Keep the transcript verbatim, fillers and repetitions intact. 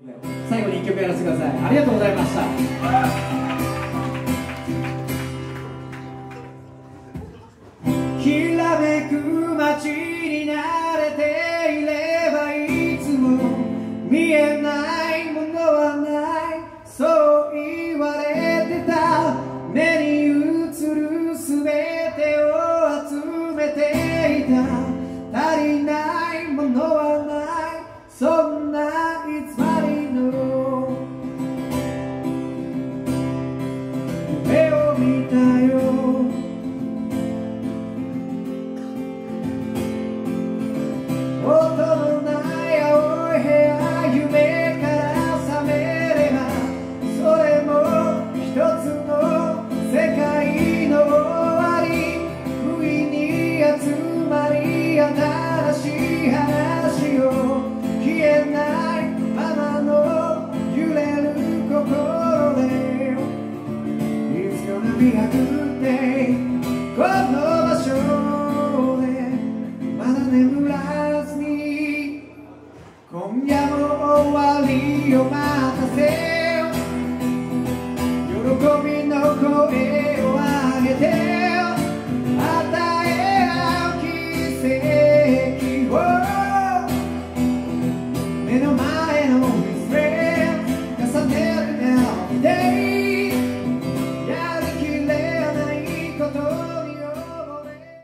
最後にいっきょくやらせてください。ありがとうございました。きらめく街に慣れていればいつも見えないものはない、そう言われてた。目に映るすべてを集めていた。足りないものはない、そんな偽りの夢を見たよ。音のない青い部屋、夢から覚めればそれも一つの世界の終わり。不意に集まり新しい話を、消えないままの揺れる心で It's gonna be a good day。 この場所でまだ眠らずに今夜も終わりを待たせよ。喜びの声